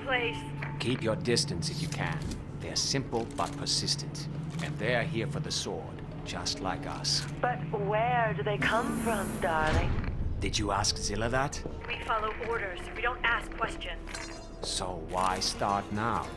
place. Keep your distance if you can. They're simple but persistent. And they're here for the sword, just like us. But where do they come from, darling? Did you ask Zilla that? We follow orders. We don't ask questions. So why start now?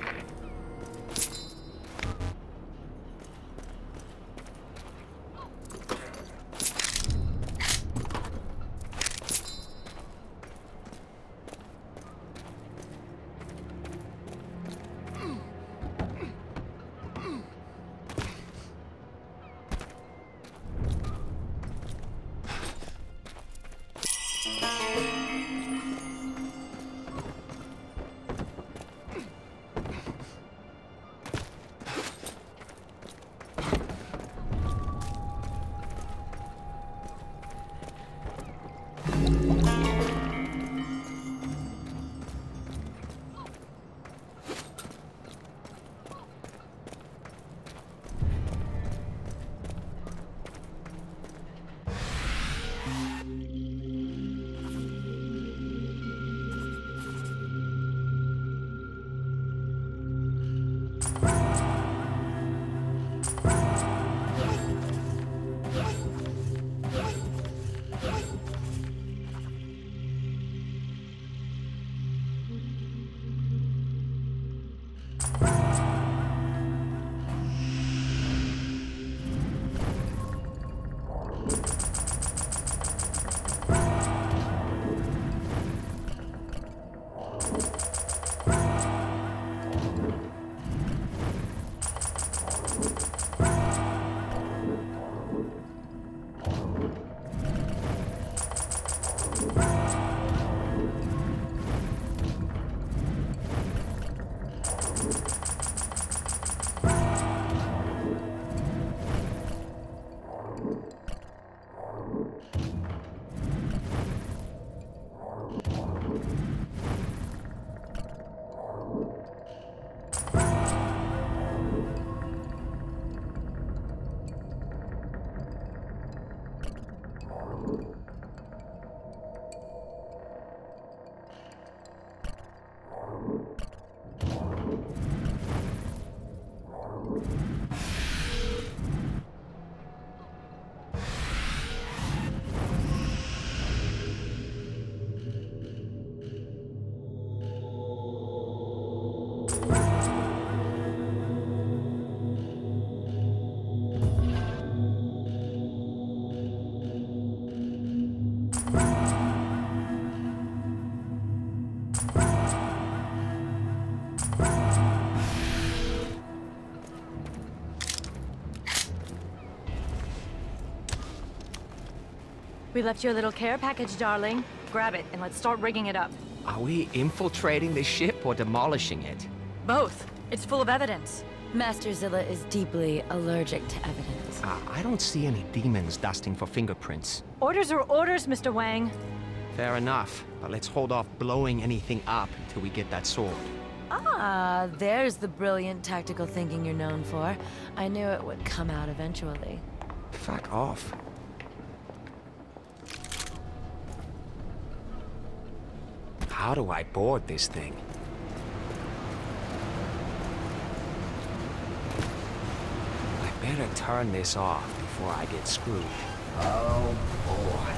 We left you a little care package, darling. Grab it, and let's start rigging it up. Are we infiltrating the ship or demolishing it? Both. It's full of evidence. Master Zilla is deeply allergic to evidence. I don't see any demons dusting for fingerprints. Orders are orders, Mr. Wang. Fair enough, but let's hold off blowing anything up until we get that sword. Ah, there's the brilliant tactical thinking you're known for. I knew it would come out eventually. Fuck off. How do I board this thing? I better turn this off before I get screwed. Oh boy.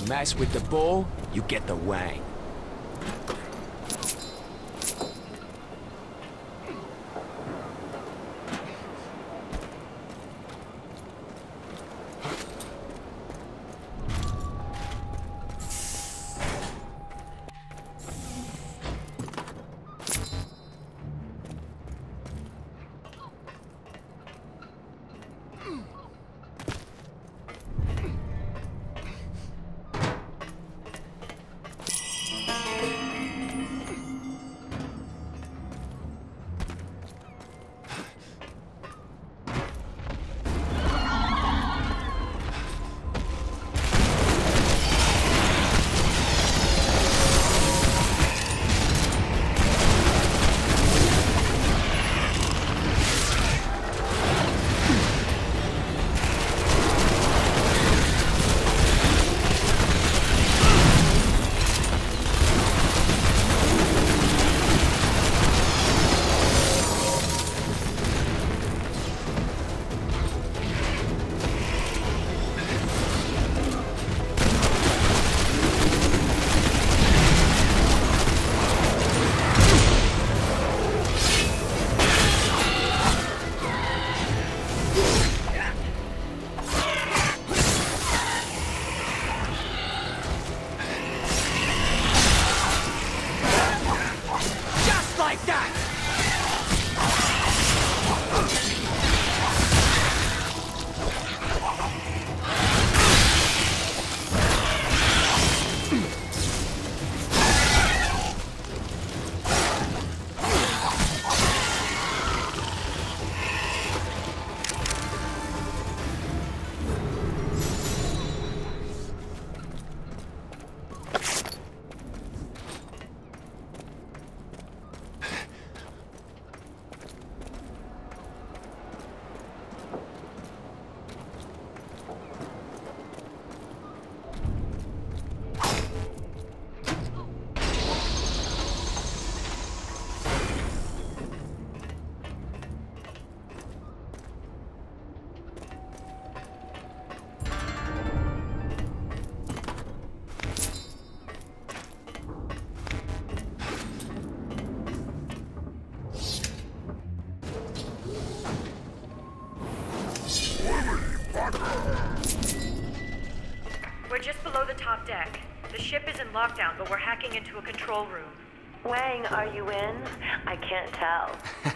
Mess with the bull, you get the Wang. We're just below the top deck. The ship is in lockdown, but we're hacking into a control room. Wang, are you in? I can't tell.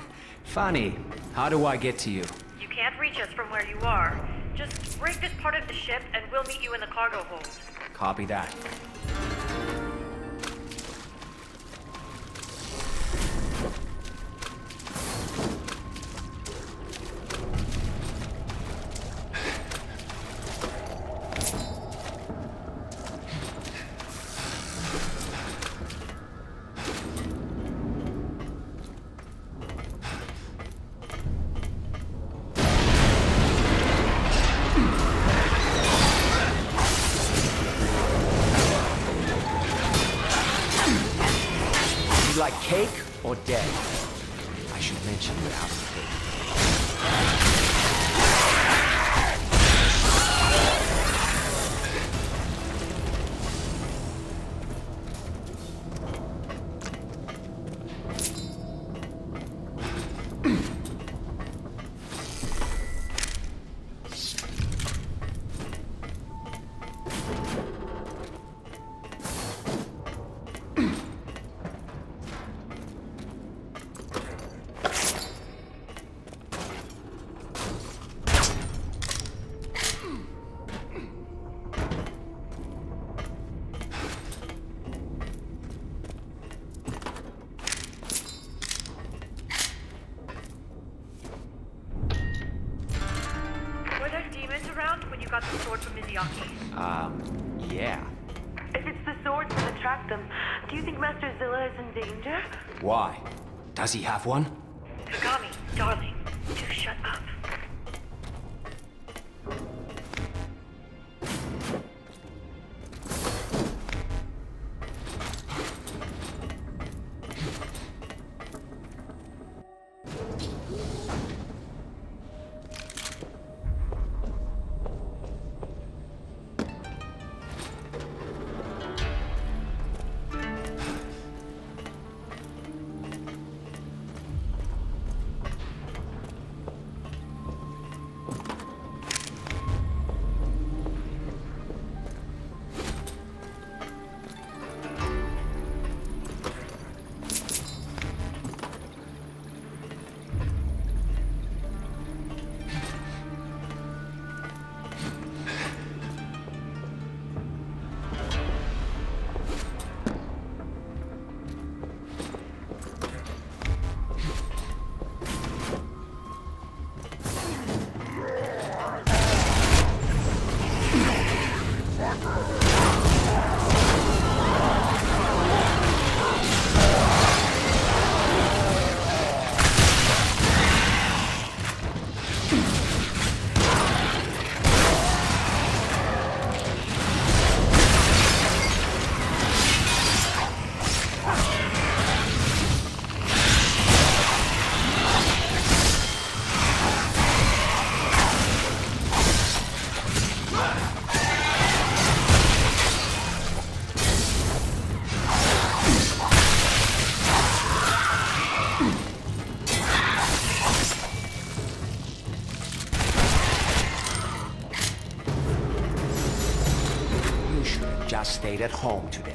Funny. How do I get to you? You can't reach us from where you are. Just break this part of the ship, and we'll meet you in the cargo hold. Copy that. Like cake or dead? I should mention without the cake. Got the sword from Mizayaki. Yeah. If it's the swords that attract them, do you think Master Zilla is in danger? Why? Does he have one? Kagami, darling, do shut up. just stayed at home today.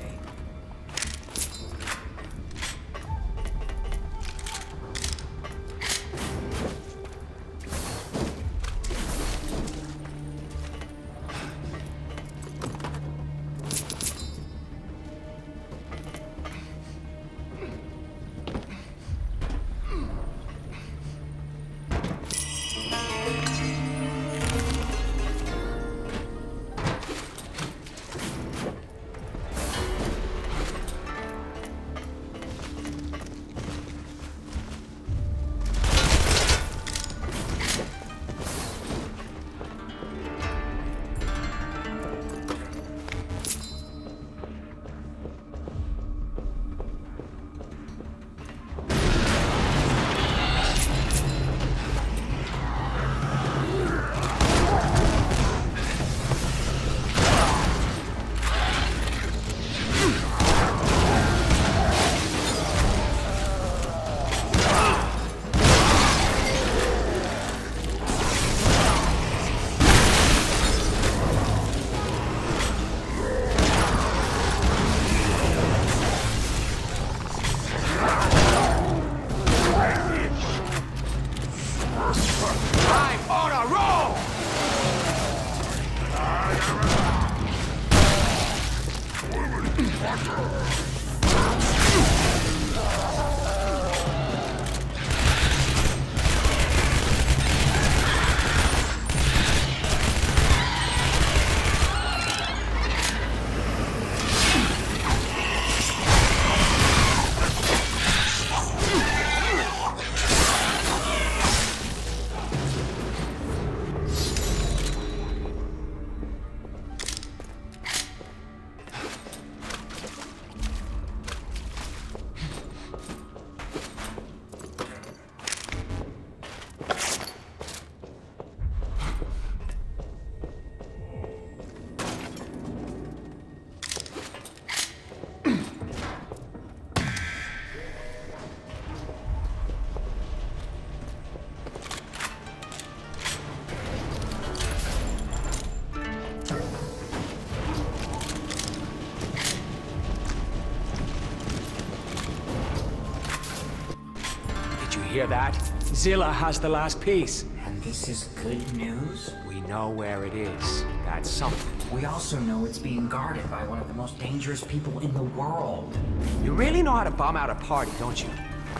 Hear that? Zilla has the last piece. And this is good news? We know where it is. That's something. We also know it's being guarded by one of the most dangerous people in the world. You really know how to bomb out a party, don't you?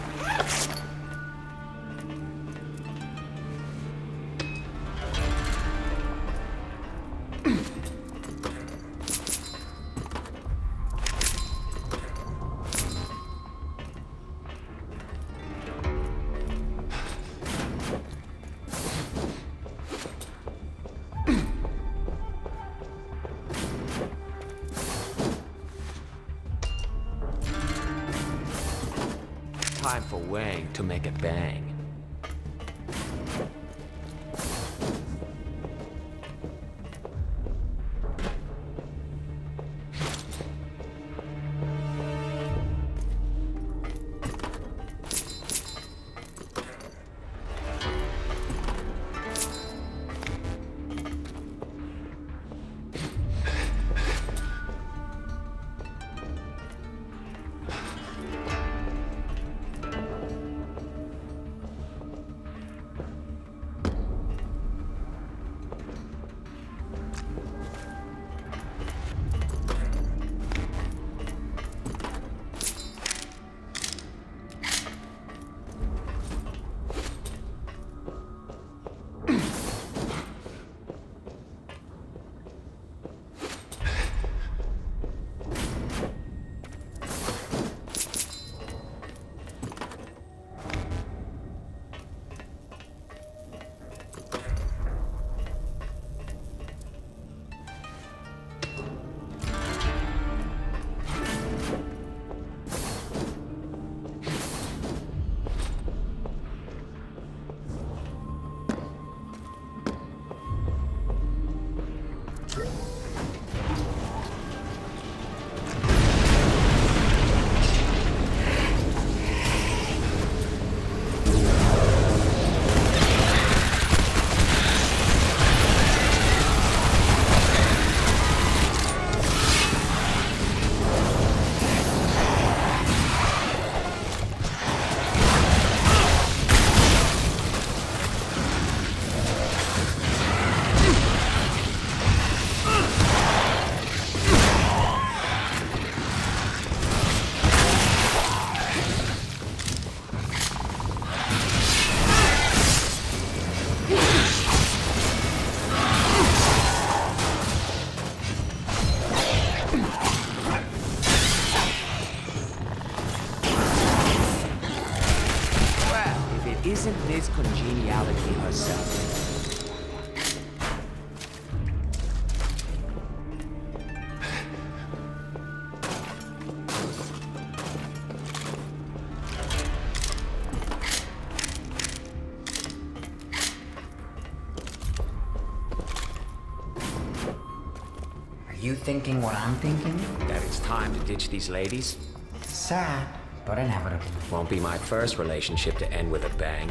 Time for Wang to make it bang. herself. You thinking what I'm thinking? That it's time to ditch these ladies? Sad, but inevitable. Won't be my first relationship to end with a bang.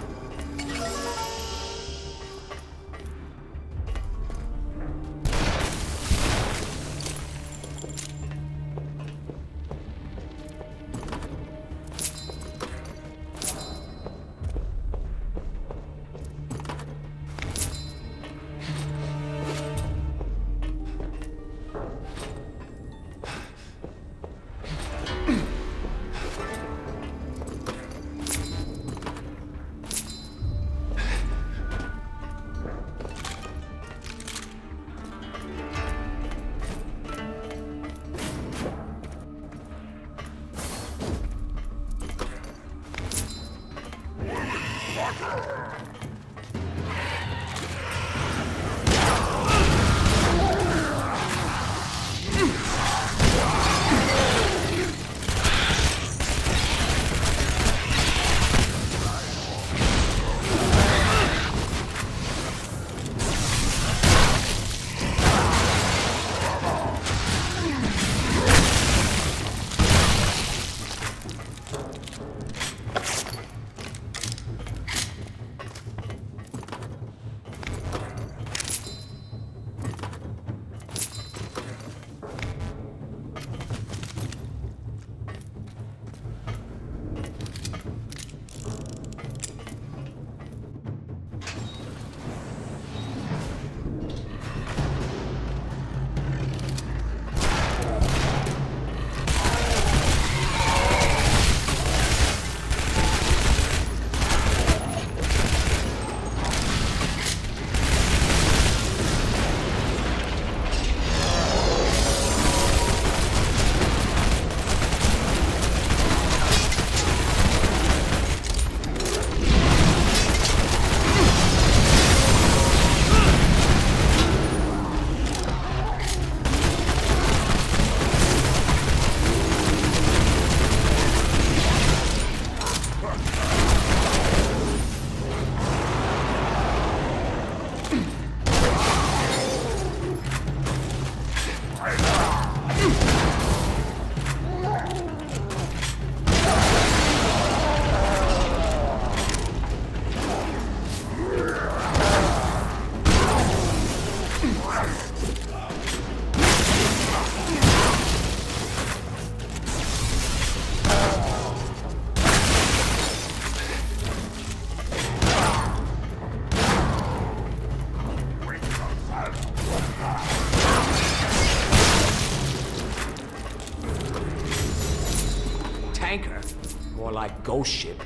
More like ghost ship.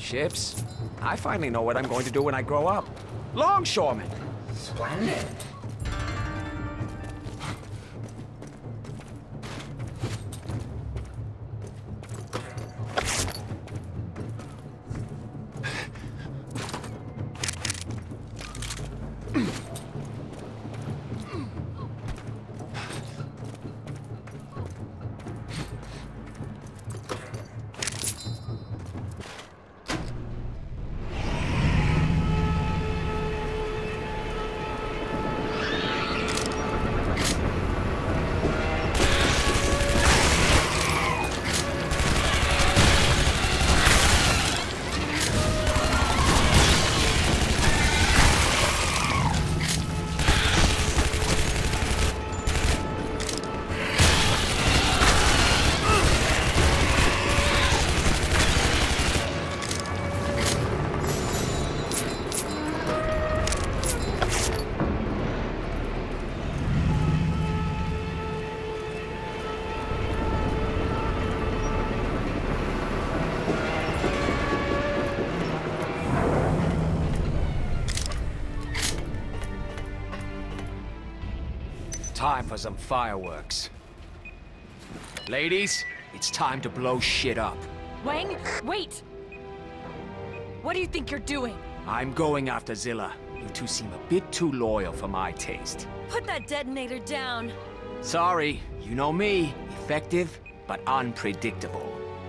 Ships? I finally know what I'm going to do when I grow up. Longshoreman! Splendid. Time for some fireworks. Ladies, it's time to blow shit up. Wang, wait! What do you think you're doing? I'm going after Zilla. You two seem a bit too loyal for my taste. Put that detonator down. Sorry, you know me. Effective, but unpredictable.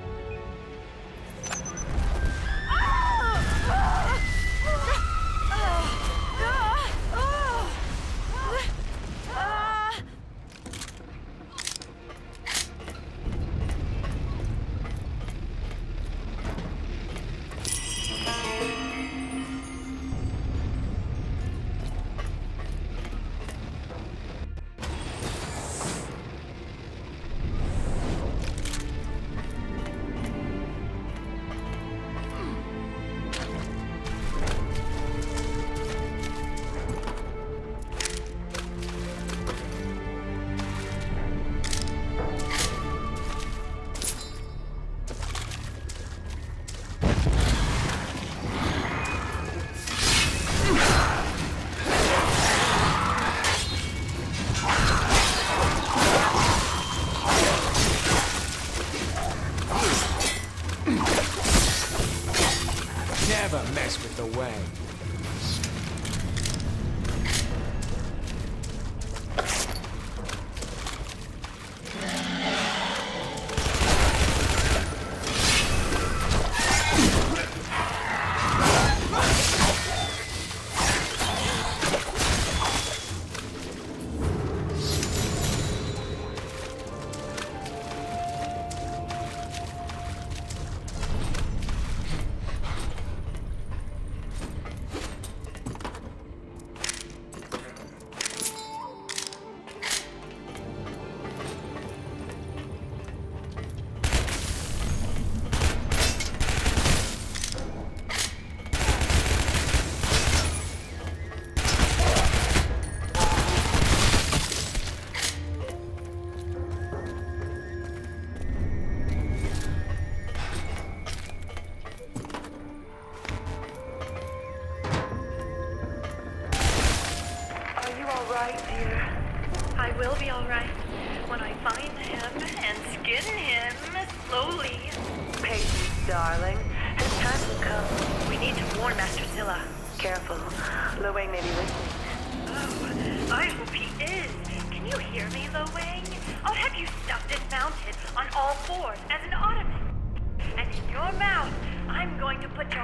Never mess with the Wang. I will be alright when I find him and skin him slowly. Patience, darling. His time will come. We need to warn Master Zilla. Careful. Lo Wang may be listening. Oh, I hope he is. Can you hear me, Lo Wang? I'll have you stuffed and mounted on all fours as an ottoman. And in your mouth, I'm going to put your...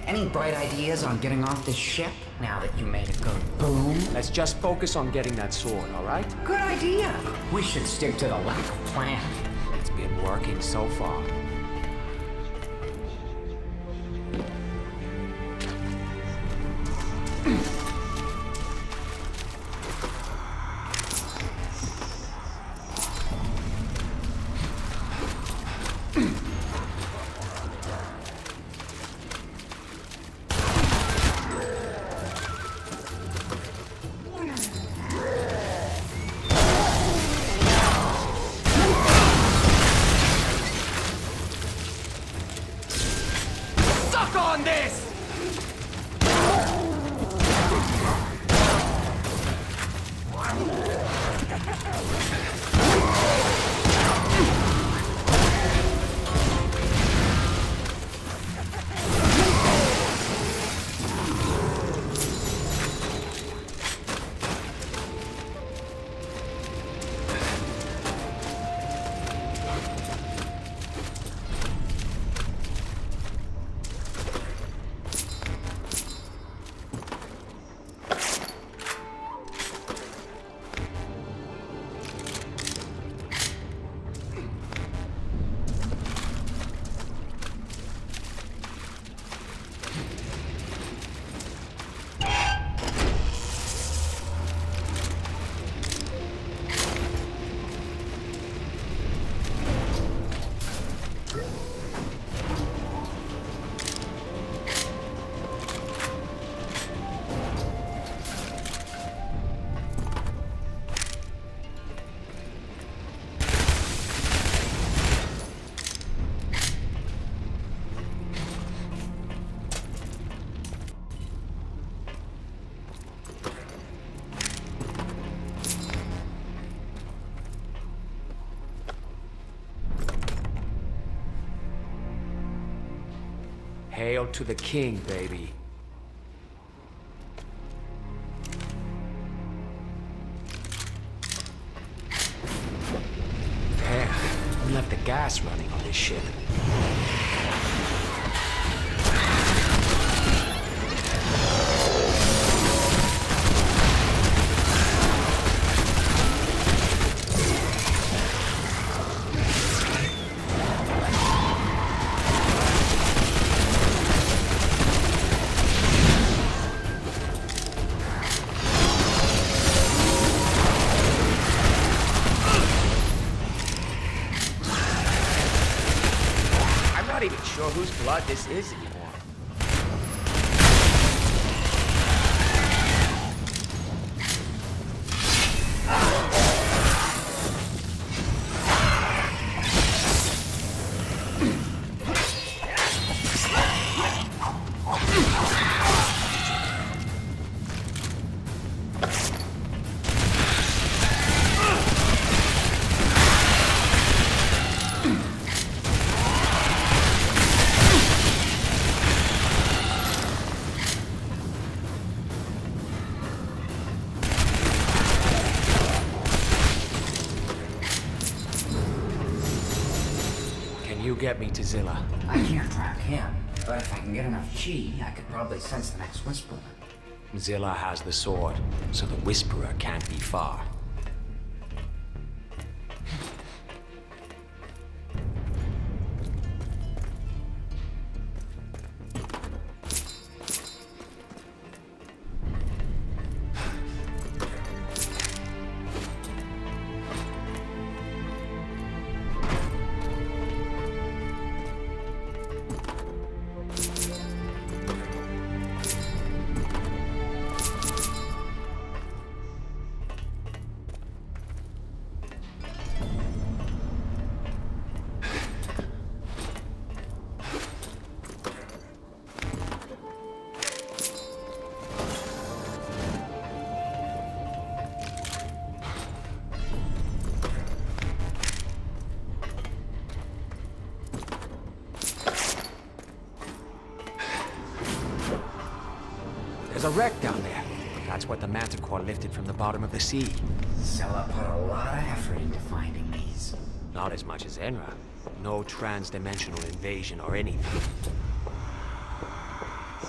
Any bright ideas on getting off this ship now that you made it go boom? Let's just focus on getting that sword, all right? Good idea. We should stick to the lack of plan. It's been working so far. Hail to the king, baby. Damn, we left the gas running on this ship. Sure whose blood this is anymore. Get me to Zilla. I can't track him, but if I can get enough chi, I could probably sense the next Whisperer. Zilla has the sword, so the Whisperer can't be far. There's a wreck down there. That's what the Manticore lifted from the bottom of the sea. Zilla put a lot of effort into finding these. Not as much as Enra. No trans-dimensional invasion or anything.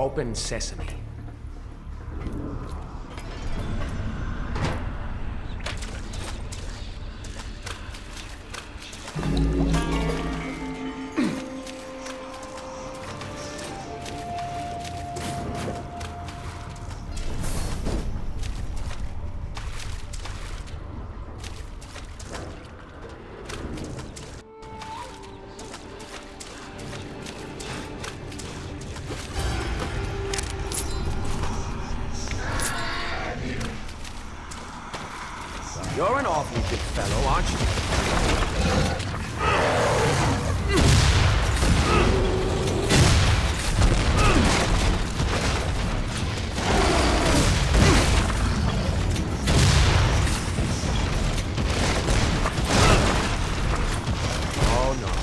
Open sesame. You're an awfully big fellow, aren't you? Oh no.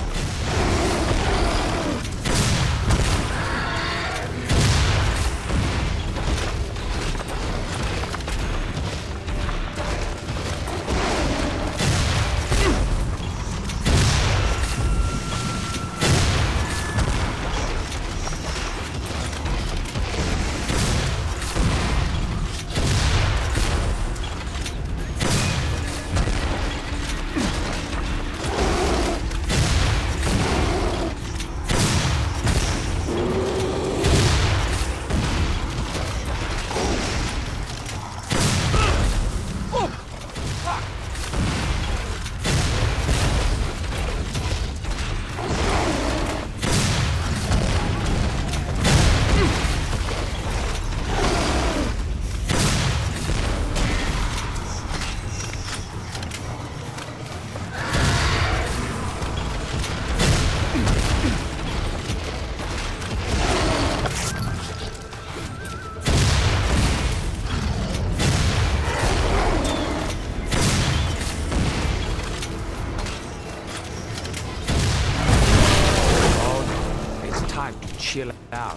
Chill out.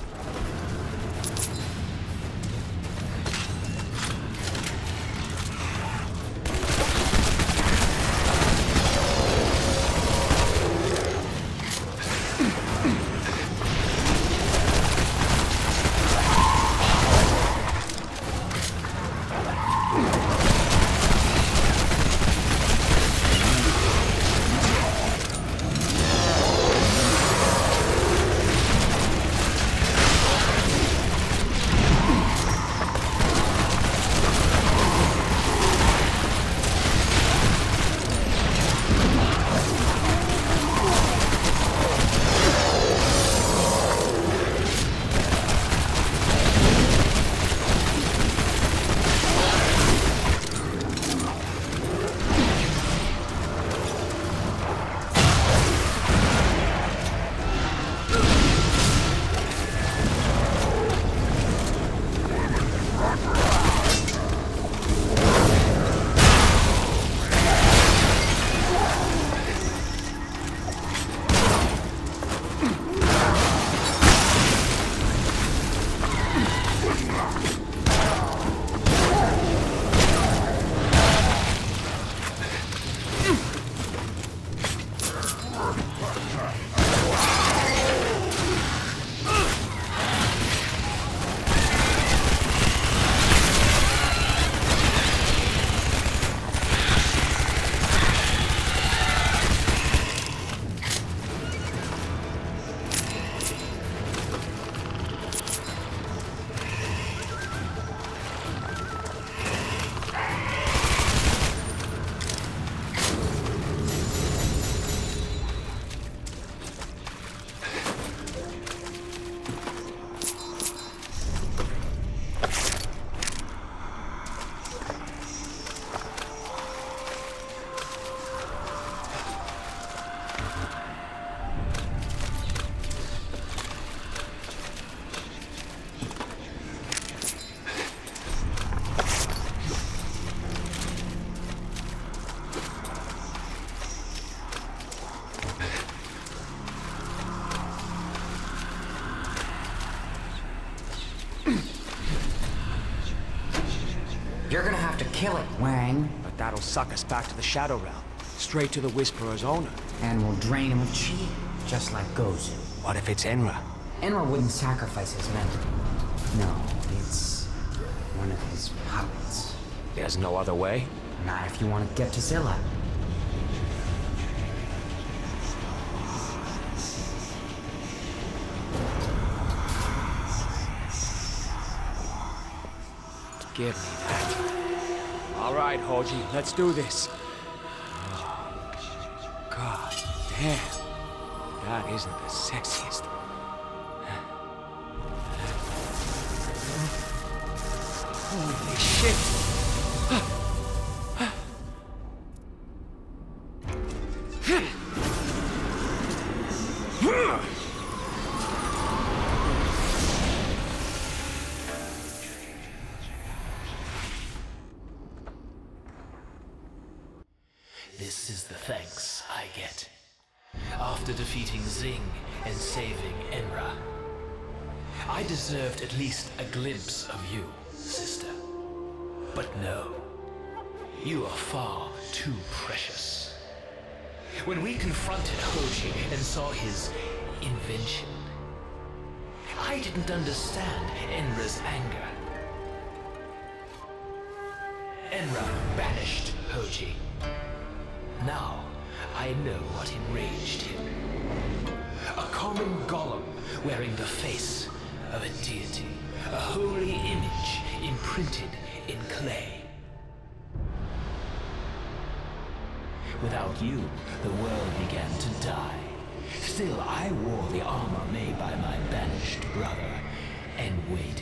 You're gonna have to kill it, Wang. But that'll suck us back to the Shadow Realm, straight to the Whisperer's owner. And we'll drain him of chi, just like Gozu. What if it's Enra? Enra wouldn't sacrifice his men. No, it's one of his puppets. There's no other way? Not if you want to get to Zilla. Give me that. All right, Hoji, let's do this. Oh, God damn. That isn't the sexiest. Holy shit. This is the thanks I get. After defeating Zing and saving Enra, I deserved at least a glimpse of you, sister. But no, you are far too precious. When we confronted Hoji and saw his invention, I didn't understand Enra's anger. Enra banished Hoji. Now, I know what enraged him. A common golem wearing the face of a deity, a holy image imprinted in clay. Without you, the world began to die. Still, I wore the armor made by my banished brother and waited.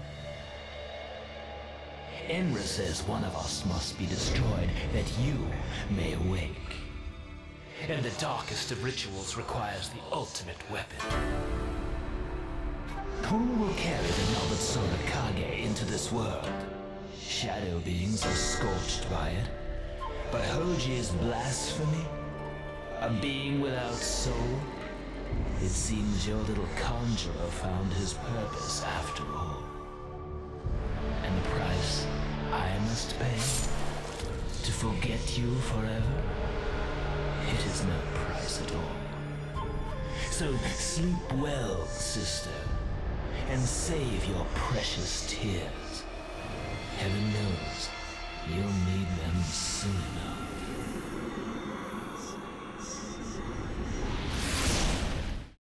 Enra says one of us must be destroyed, that you may awake. And the darkest of rituals requires the ultimate weapon. Who will carry the Nobitsura Kage into this world? Shadow beings are scorched by it. But Hoji's blasphemy? A being without soul? It seems your little conjurer found his purpose after all. And the price I must pay? To forget you forever? It is no price at all. So sleep well, sister, and save your precious tears.